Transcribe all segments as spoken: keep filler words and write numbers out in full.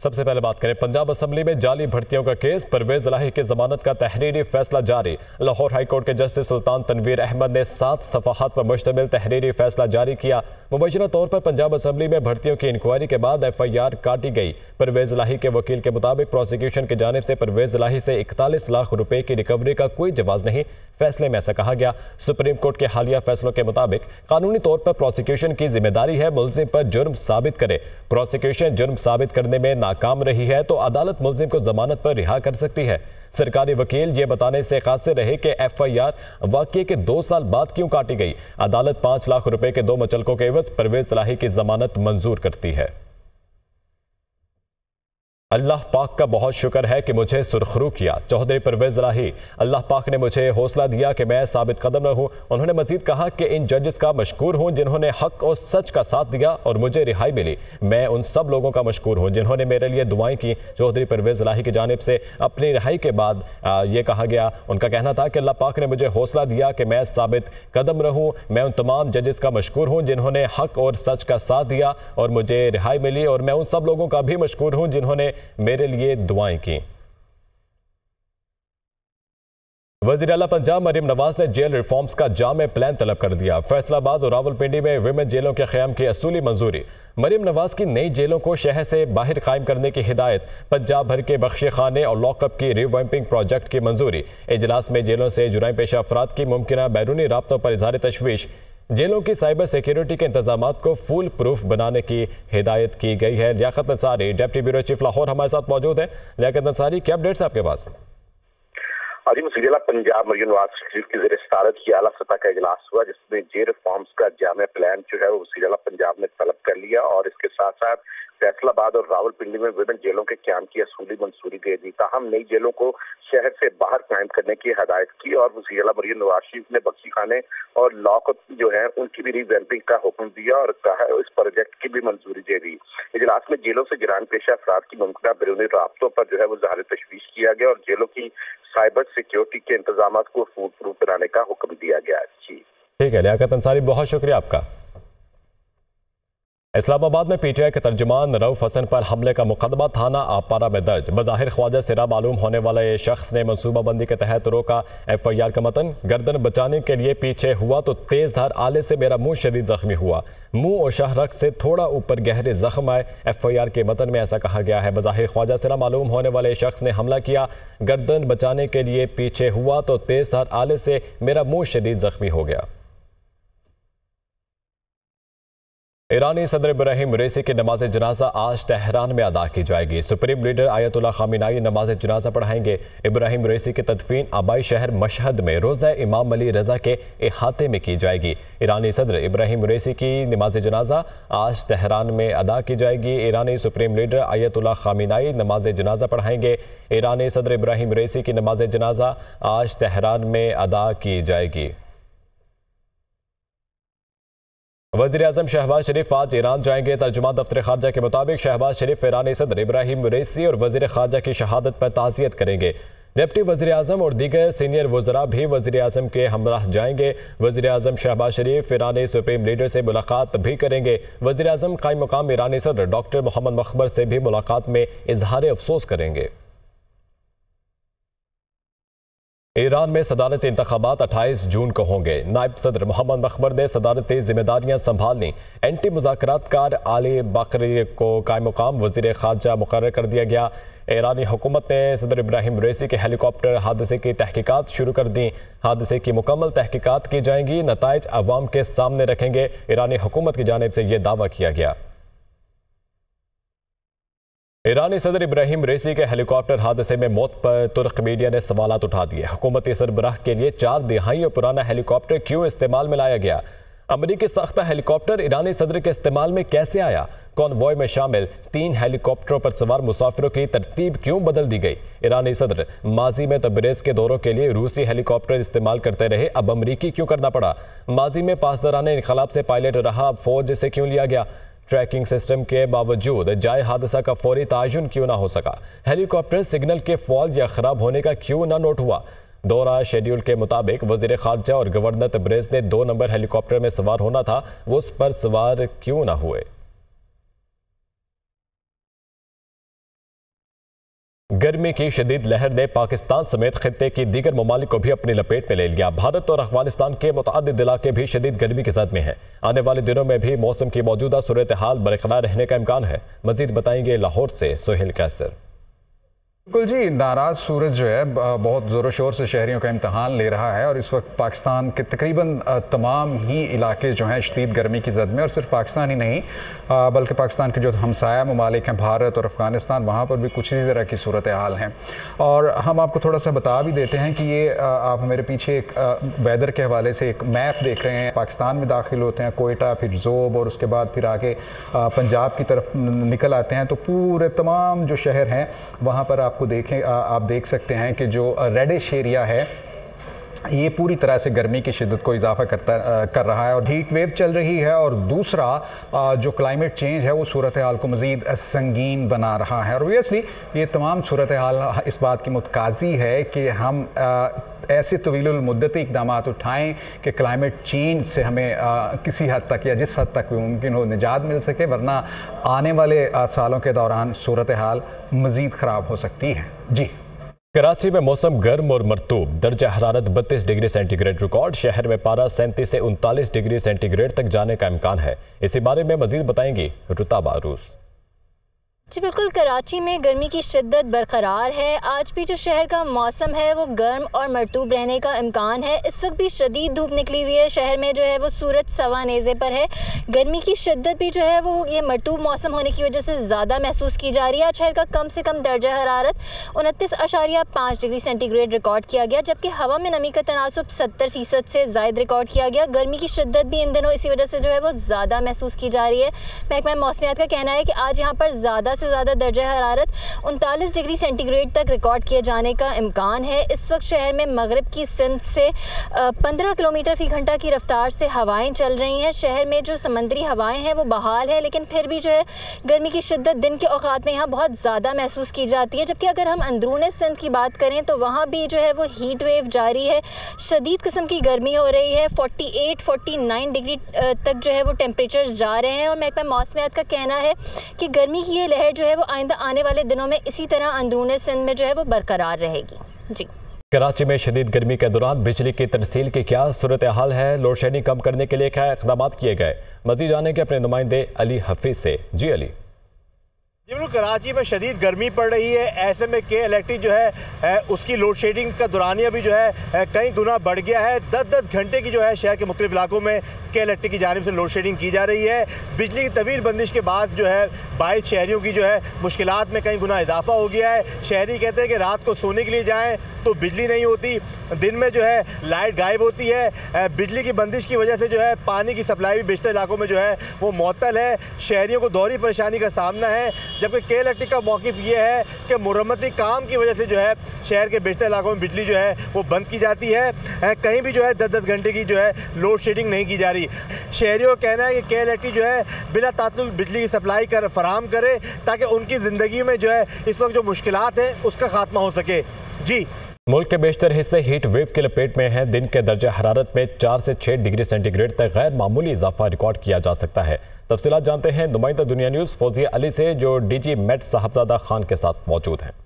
सबसे पहले बात करें पंजाब असेंबली में जाली भर्तियों का केस। परवेज इलाही की जमानत का तहरीरी फैसला जारी। लाहौर हाईकोर्ट के जस्टिस सुल्तान तनवीर अहमद ने सात सफाहात पर मुश्तमिल तहरीरी फैसला जारी किया। मुबैना तौर पर पंजाब असेंबली में भर्तियों की इंक्वायरी के बाद एफ आई आर काटी गई। परवेज इलाही के वकील के मुताबिक प्रोसिक्यूशन की जानिब से परवेज इलाही से इकतालीस लाख रुपए की रिकवरी का कोई जवाज नहीं। फैसले में ऐसा कहा गया। सुप्रीम कोर्ट के हालिया फैसलों के मुताबिक कानूनी तौर पर प्रोसिक्यूशन की जिम्मेदारी है मुल्जिम पर जुर्म साबित करे। प्रोसिक्यूशन जुर्म साबित करने में नाकाम रही है तो अदालत मुल्जिम को जमानत पर रिहा कर सकती है। सरकारी वकील ये बताने से कासिर रहे कि एफ आई आर वाकये के दो साल बाद क्यों काटी गई। अदालत पांच लाख रुपए के दो मुचलकों के एवज परवेज इलाही की जमानत मंजूर करती है। अल्लाह पाक का बहुत शुक्र है कि मुझे सुरखरू किया। चौधरी परवेज इलाही, अल्लाह पाक ने मुझे हौसला दिया कि मैं साबित कदम रहूं। उन्होंने मजीद कहा कि इन जजेस का मशकूर हूं जिन्होंने हक और सच का साथ दिया और मुझे रिहाई मिली। मैं उन सब लोगों का मशकूर हूं जिन्होंने मेरे लिए दुआएं की। चौधरी परवेज इलाही की जानिब से अपनी रिहाई के बाद आ, ये कहा गया, उनका कहना था कि अल्लाह पाक ने मुझे हौसला दिया कि मैं साबित कदम रहूं। मैं उन तमाम जजेस का मशकूर हूं जिन्होंने हक और सच का साथ दिया और मुझे रिहाई मिली, और मैं उन सब लोगों का भी मशकूर हूं जिन्होंने मेरे लिए दुआएं की। वज़ीर आला पंजाब मरियम नवाज ने जेल रिफॉर्म्स का जामे प्लान तलब कर दिया। फैसलाबाद और रावलपिंडी में विमेन जेलों के क़याम की असूली मंजूरी। मरियम नवाज की नई जेलों को शहर से बाहर कायम करने की हिदायत। पंजाब भर के बख्शे खाने और लॉकअप की रिवैम्पिंग प्रोजेक्ट की मंजूरी। इजलास में जेलों से जुराइम पेशा अफराद की मुमकिन बैरूनी राब्तों पर इजहार तशवीश। जेलों की साइबर सिक्योरिटी के इंतजाम को फुल प्रूफ बनाने की हिदायत की गई है। Liaquat Ansari, deputy bureau chief Lahore, हमारे साथ मौजूद है। लियाकत अंसारी, क्या अपडेट्स आपके पास? आज वज़ीर पंजाब मरियम नवाज शरीफ की ज़ेर सदारत की आला सतह का इजलास हुआ, जिसमें जेल रिफॉर्म्स का जामे प्लान जो है वो वज़ीर पंजाब ने तलब कर लिया और इसके साथ साथ फैसलाबाद और रावलपिंडी में विभिन्न जेलों के क्याम की असूली मंजूरी दे दी। ताहम नई जेलों को शहर से बाहर कायम करने की हदायत की और वज़ीर मरियम नवाज शरीफ ने बख्शी खाने और लॉकअप जो है उनकी भी रिवैम्पिंग का हुक्म दिया और कहा इस प्रोजेक्ट की भी मंजूरी दे दी। इजलास में जेलों से जुराइम पेशा अफराद की मुमकिन बैरूनी राब्तों पर जो है वो इजहार तशवीश किया गया और जेलों की साइबर सिक्योरिटी के इंतजाम को फुल प्रूफ बनाने का हुक्म दिया गया। जी ठीक है लियाकत अंसारी, बहुत शुक्रिया आपका। इस्लामाबाद में पीटीआई के तर्जुमान रऊफ हसन पर हमले का मुकदमा थाना आपारा में दर्ज। बज़ाहिर ख्वाजा सिरा मालूम होने वाला ये शख्स ने मनसूबाबंदी के तहत रोका। एफ आई आर का मतन, गर्दन बचाने के लिए पीछे हुआ तो तेज धार आले से मेरा मुंह शदीद जख्मी हुआ। मुंह और शाहरग से थोड़ा ऊपर गहरे जख्म आए। एफ आई आर के मतन में ऐसा कहा गया है, बज़ाहिर ख्वाजा सिरा मालूम होने वाले शख्स ने हमला किया, गर्दन बचाने के लिए पीछे हुआ तो तेज धार आले से मेरा मुंह शदीद जख्मी हो गया। ईरानी सदर इब्राहिम रईसी की नमाज जनाजा आज तेहरान में अदा की जाएगी। सुप्रीम लीडर आयतुल्लाह खामिनाई नमाज जनाजा पढ़ाएंगे। इब्राहिम रईसी की तदफीन आबाई शहर मशहद में रोज़ा इमाम अली रज़ा के इहाते में की जाएगी। ईरानी सदर इब्राहिम रईसी की नमाज जनाजा आज तेहरान में अदा की जाएगी। ईरानी सुप्रीम लीडर आयतुल्लाह खामिनाई नमाज जनाजा पढ़ाएंगे। ईरानी सदर इब्राहिम रईसी की नमाज जनाजा आज तेहरान में अदा की जाएगी। वज़ीर आज़म शहबाज शरीफ आज ईरान जाएंगे। तर्जुमान दफ्तर खारजा के मुताबिक शहबाज शरीफ ईरानी सदर इब्राहिम रईसी और वज़ीर खारजा की शहादत पर ताज़ियत करेंगे। डिप्टी वज़ीर आज़म और दीगर सीनियर वज़रा भी वज़ीर आज़म के हमराह जाएंगे। वज़ीर आज़म शहबाज शरीफ ईरानी सुप्रीम लीडर से मुलाकात भी करेंगे। वज़ीर आज़म कायम मुकाम ईरानी सदर डॉक्टर मोहम्मद मखबर से भी मुलाकात में इजहार अफसोस करेंगे। ईरान में सदारती इंतखाबात अट्ठाईस जून को होंगे। नायब सदर मोहम्मद मखबर ने सदारती जिम्मेदारियां संभालनी। एंटी मुज़ाकरातकार आली बाकरी को कायम मुकाम वज़ीर खारजा मुकर्रर कर दिया गया। ईरानी हुकूमत ने सदर इब्राहिम रईसी के हेलीकॉप्टर हादसे की तहकीकात शुरू कर दी। हादसे की मुकम्मल तहकीकात की जाएंगी, नताइज अवाम के सामने रखेंगे। ईरानी हुकूमत की जानिब से यह दावा किया गया। ईरानी सदर इब्राहिम रईसी के हेलीकॉप्टर हादसे में मौत पर तुर्क मीडिया ने सवालात उठा दिए। हुकूमती सरबराह के लिए चार दिहाइयों पुराना हेलीकॉप्टर क्यों इस्तेमाल में लाया गया? अमरीकी साख्ता हेलीकॉप्टर ईरानी सदर के इस्तेमाल में कैसे आया? कॉन्वॉय में शामिल तीन हेलीकॉप्टरों पर सवार मुसाफिरों की तरतीब क्यों बदल दी गई? ईरानी सदर माजी में तबरेज़ के दौरों के लिए रूसी हेलीकॉप्टर इस्तेमाल करते रहे, अब अमरीकी क्यों करना पड़ा? माजी में पासदाराने इनकलाब से पायलट रहा, अब फौज से क्यों लिया गया? ट्रैकिंग सिस्टम के बावजूद जाए हादसा का फौरी तायुन क्यों ना हो सका? हेलीकॉप्टर सिग्नल के फॉल्ट या खराब होने का क्यों ना नोट हुआ? दौरा शेड्यूल के मुताबिक वज़ीर खारजा और गवर्नर तबरेज़ ने दो नंबर हेलीकॉप्टर में सवार होना था, वो उस पर सवार क्यों ना हुए? गर्मी की शदीद लहर ने पाकिस्तान समेत खित्ते की दीगर ममालिक को भी अपनी लपेट में ले लिया। भारत और अफगानिस्तान के मुतअद्दिद इलाके भी शदीद गर्मी की जद में हैं। आने वाले दिनों में भी मौसम की मौजूदा सूरत हाल बरकरार रहने का इम्कान है। मजीद बताएंगे लाहौर से सोहेल कैसर। बिल्कुल जी, नाराज सूरज जो है बहुत ज़ोर शोर से शहरियों का इम्तहान ले रहा है और इस वक्त पाकिस्तान के तकरीबन तमाम ही इलाके जो हैं शदीद गर्मी की जद में, और सिर्फ पाकिस्तान ही नहीं बल्कि पाकिस्तान के जो हमसाया ममालिक हैं भारत और अफ़गानिस्तान, वहाँ पर भी कुछ इसी तरह की सूरत हाल हैं। और हम आपको थोड़ा सा बता भी देते हैं कि ये आप मेरे पीछे एक वेदर के हवाले से एक मैप देख रहे हैं। पाकिस्तान में दाखिल होते हैं कोयटा, फिर ज़ोब और उसके बाद फिर आगे पंजाब की तरफ निकल आते हैं, तो पूरे तमाम जो शहर हैं वहाँ पर आपको देखें आप देख सकते हैं कि जो रेडिश एरिया है ये पूरी तरह से गर्मी की शिद्दत को इजाफा करता कर रहा है और हीट वेव चल रही है। और दूसरा जो क्लाइमेट चेंज है वो सूरत हाल को मज़ीद संगीन बना रहा है। और ऑब्वियसली ये तमाम सूरत हाल इस बात की मुतकाज़ी है कि हम ऐसे तवीलुल मुद्दती इक़दाम उठाएँ कि क्लाइमेट चेंज से हमें आ, किसी हद तक या जिस हद तक भी मुमकिन हो निजात मिल सके, वरना आने वाले आ, सालों के दौरान सूरत हाल मज़ीद ख़राब हो सकती है। जी, कराची में मौसम गर्म और मरतूब, दर्जा हरारत बत्तीस डिग्री सेंटीग्रेड रिकॉर्ड। शहर में पारा सैंतीस से उनतालीस डिग्री सेंटीग्रेड तक जाने का इम्कान है। इसी बारे में मजीद बताएंगी रुताबा अरूस। जी बिल्कुल, कराची में गर्मी की शिद्दत बरकरार है। आज भी जो शहर का मौसम है वो गर्म और मरतूब रहने का इम्कान है। इस वक्त भी शदीद धूप निकली हुई है। शहर में जो है वो सूरज सवा नेज़े पर है। गर्मी की शिद्दत भी जो है वो ये मरतूब मौसम होने की वजह से ज़्यादा महसूस की जा रही है। आज शहर का कम से कम दर्जा हरारत उनतीस अशारिया पाँच डिग्री सेंटीग्रेड रिकॉर्ड किया गया, जबकि हवा में नमी का तनासुब सत्तर फीसद से ज़ायद रिकॉर्ड किया गया। गर्मी की शिद्दत भी इन दिनों इसी वजह से जो है वो ज़्यादा महसूस की जा रही है। महकमा मौसमियात का कहना है कि आज यहाँ पर ज़्यादा से ज़्यादा दर्जा हरारत उनतालीस डिग्री सेंटीग्रेड तक रिकॉर्ड किए जाने का इम्कान है। इस वक्त शहर में मगरिब की सिंध से पंद्रह किलोमीटर फी घंटा की रफ्तार से हवाएं चल रही हैं। शहर में जो समंदरी हवाएं हैं वो बहाल है, लेकिन फिर भी जो है गर्मी की शिद्दत दिन के औकात में यहाँ बहुत ज़्यादा महसूस की जाती है। जबकि अगर हम अंदरून सिंध की बात करें तो वहाँ भी जो है वो हीट वेव जारी है। शदीद किस्म की गर्मी हो रही है। अड़तालीस, उनचास डिग्री तक जो है वो टेम्परेचर जा रहे हैं। और महकमा मौसमियात का कहना है कि गर्मी की ये लहर जो है वो आइंदा आने वाले दिनों में इसी तरह अंदरूनी सिंध में जो है वो बरकरार रहेगी। जी, कराची में शदीद गर्मी के दौरान बिजली की तरसील की क्या सूरत हाल है? लोड शेडिंग कम करने के लिए क्या इक़दाम किए गए? मज़ीद जानेंगे अपने नुमाइंदे अली हफीज़ से। जी अली। बिल्कुल, कराची में शदीद गर्मी पड़ रही है। ऐसे में के इलेक्ट्रिक जो है उसकी लोड शेडिंग का दौरानिया भी जो है कई गुना बढ़ गया है। दस दस घंटे की जो है शहर के मुख्तलिफ इलाकों में के इलेक्ट्रिक की जानिब से लोड शेडिंग की जा रही है। बिजली की तवील बंदिश के बाद जो है बाईस शहरियों की जो है मुश्किलात में कई गुना इजाफा हो गया है। शहरी कहते हैं कि रात को सोने के लिए जाएँ तो बिजली नहीं होती, दिन में जो है लाइट गायब होती है। बिजली की बंदिश की वजह से जो है पानी की सप्लाई भी बेशतर इलाकों में जो है वो मुअत्तल है। शहरियों को दोहरी परेशानी का सामना है। जबकि के इलेक्ट्रिक का मौक़िफ़ ये है कि मुरम्मती काम की वजह से जो है शहर के बेशतर इलाकों में बिजली जो है वो बंद की जाती है। कहीं भी जो है दस दस घंटे की जो है लोड शेडिंग नहीं की जा रही। शहरियों का कहना है कि के इलेक्ट्रिक जो है बिला तातुल बिजली की सप्लाई कर फराहम करे ताकि उनकी ज़िंदगी में जो है इस वक्त जो मुश्किलात हैं उसका खात्मा हो सके। जी, मुल्क के बेशतर हिस्से हीट वेव की लपेट में हैं। दिन के दर्जा हरारत में चार से छः डिग्री सेंटीग्रेड तक गैर मामूली इजाफा रिकॉर्ड किया जा सकता है। तफसीलात जानते हैं नुमाइंदा दुनिया न्यूज़ फौजिया अली से, जो डीजी मेट साहबजादा खान के साथ मौजूद हैं।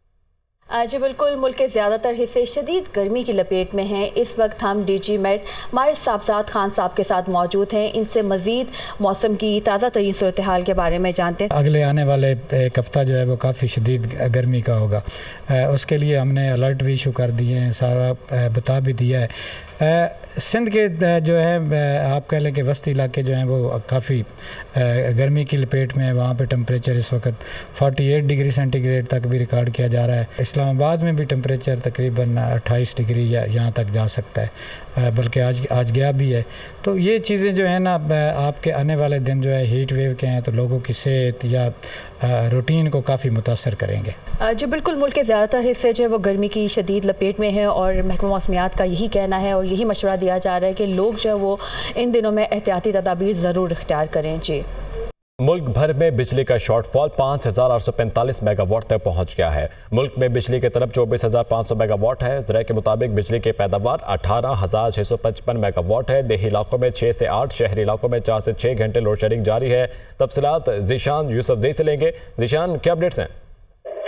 जी बिल्कुल, मुल्क के ज़्यादातर हिस्से शदीद गर्मी की लपेट में हैं। इस वक्त हम डी जी मेट मारिस साहबजाद खान साहब के साथ मौजूद हैं। इनसे मज़ीद मौसम की ताज़ा तरीन सूरत हाल के बारे में जानते हैं। अगले आने वाले एक हफ़्ता जो है वो काफ़ी शदीद गर्मी का होगा। उसके लिए हमने अलर्ट भी इशू कर दिए हैं, सारा बता भी दिया है। सिंध के जो है आप कह लें कि वस्ती इलाके जो हैं वो काफ़ी गर्मी की लपेट में है। वहाँ पे टेम्परेचर इस वक्त अड़तालीस डिग्री सेंटीग्रेड तक भी रिकॉर्ड किया जा रहा है। इस्लामाबाद में भी टेम्परेचर तकरीबन अट्ठाईस डिग्री या यहाँ तक जा सकता है, बल्कि आज आज गया भी है। तो ये चीज़ें जो है ना आपके आने वाले दिन जो है हीट वेव के हैं तो लोगों की सेहत या रूटीन को काफ़ी मुतासर करेंगे। जी बिल्कुल, मुल्क के ज़्यादातर हिस्से जो है वो गर्मी की शदीद लपेट में है और महकमा मौसमियात का यही कहना है और यही मशवरा दिया जा रहा है कि लोग जो है वो इन दिनों में एहतियाती तदाबीर ज़रूर इख्तियार करें। जी, मुल्क भर में बिजली का शॉर्टफॉल पाँच हज़ार आठ सौ पैंतालीस मेगावाट तक पहुंच गया है। मुल्क में बिजली की तरफ चौबीस हज़ार पाँच सौ मेगावाट है। ज़रा के मुताबिक बिजली की पैदावार अठारह हज़ार छः सौ पचपन मेगावाट है। देही इलाकों में छः से आठ, शहरी इलाकों में चार से छः घंटे लोड शेडिंग जारी है। तफसीलात जीशान यूसुफ जी से लेंगे। जीशान, क्या अपडेट्स हैं?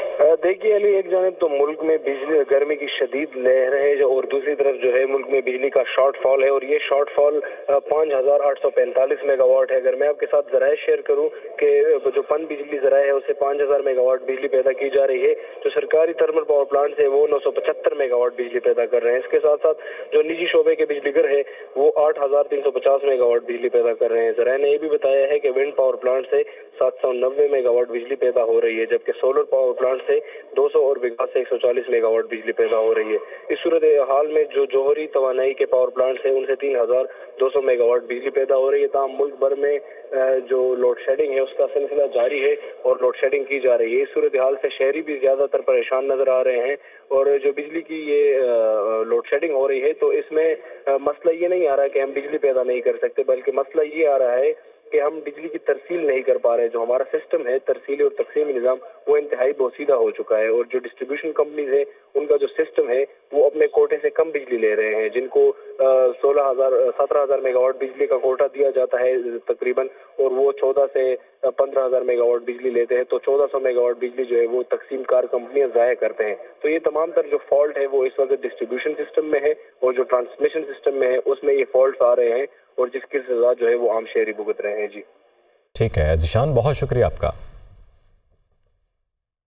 देखिए अली, एक जानब तो मुल्क में बिजली गर्मी की शदीद लहर है जो, और दूसरी तरफ जो है मुल्क में बिजली का शॉर्टफॉल है, और ये शॉर्टफॉल पाँच हजार आठ सौ पैंतालीस मेगावाट है। अगर मैं आपके साथ जराए शेयर करूं कि जो पन बिजली जराए है उससे पाँच हजार मेगावाट बिजली पैदा की जा रही है, जो सरकारी थर्मल पावर प्लांट है वो नौ सौ पचहत्तर मेगावाट बिजली पैदा कर रहे हैं। इसके साथ साथ जो निजी शोबे के बिजलीघर है वो आठ हजार तीन सौ पचास मेगावाट बिजली पैदा कर रहे हैं। जराए ने यह भी बताया है कि विंड पावर प्लांट से सात सौ नब्बे मेगावाट बिजली पैदा हो रही है, जबकि सोलर पावर प्लांट से दो सौ और विकास से एक सौ चालीस मेगावाट बिजली पैदा हो रही है। इस सूरत हाल में जो जोहरी तवानाई के पावर प्लांट है उनसे तीन हजार दो सौ मेगावाट बिजली पैदा हो रही है। तमाम मुल्क भर में जो लोड शेडिंग है उसका सिलसिला जारी है और लोड शेडिंग की जा रही है। इस सूरत हाल से शहरी भी ज्यादातर परेशान नजर आ रहे हैं, और जो बिजली की ये लोड शेडिंग हो रही है तो इसमें मसला ये नहीं आ रहा है कि हम बिजली पैदा नहीं कर सकते, बल्कि मसला ये आ रहा है कि हम बिजली की तरसील नहीं कर पा रहे। जो हमारा सिस्टम है तरसीली और तकसीमी निज़ाम वो इंतहाई बोसीदा हो चुका है, और जो डिस्ट्रीब्यूशन कंपनीज है उनका जो सिस्टम है वो अपने कोटे से कम बिजली ले रहे हैं। जिनको सोलह हजार सत्रह हजार मेगावाट बिजली का कोटा दिया जाता है तकरीबन, और वो चौदह से पंद्रह हजार मेगावाट बिजली लेते हैं, तो चौदह सौ मेगावाट बिजली जो है वो तकसीम कार कंपनियां ज़ाया करते हैं। तो ये तमाम तर जो फॉल्ट है वो इस वक्त डिस्ट्रीब्यूशन सिस्टम में है, और जो ट्रांसमिशन सिस्टम में है उसमें ये फॉल्ट आ रहे हैं, और जिसकी सजा जो है वो आम शहरी भुगत रहे हैं। जी ठीक है ज़ीशान, बहुत शुक्रिया आपका।